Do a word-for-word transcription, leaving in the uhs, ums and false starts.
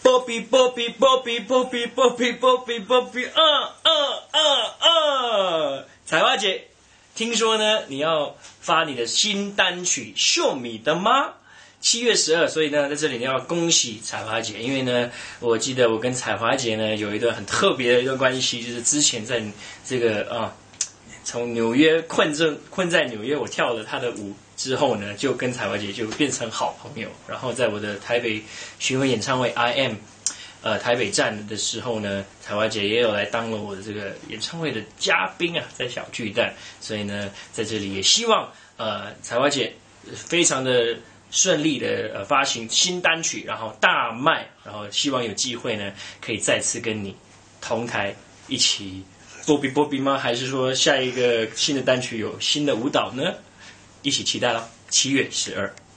波比波比波比波比波比波比波比，嗯嗯嗯嗯，彩花姐，听说呢你要发你的新单曲《秀米的妈》。七月十二，所以呢，在这里要恭喜彩华姐，因为呢，我记得我跟彩华姐呢有一段很特别的一段关系，就是之前在这个啊，从纽约困正困在纽约，我跳了她的舞之后呢，就跟彩华姐就变成好朋友。然后在我的台北巡回演唱会 I am 呃台北站的时候呢，彩华姐也有来当了我的这个演唱会的嘉宾啊，在小巨蛋。所以呢，在这里也希望呃彩华姐非常的顺利的呃发行新单曲，然后大卖，然后希望有机会呢可以再次跟你同台一起波比波比吗？还是说下一个新的单曲有新的舞蹈呢？一起期待咯，七月十二。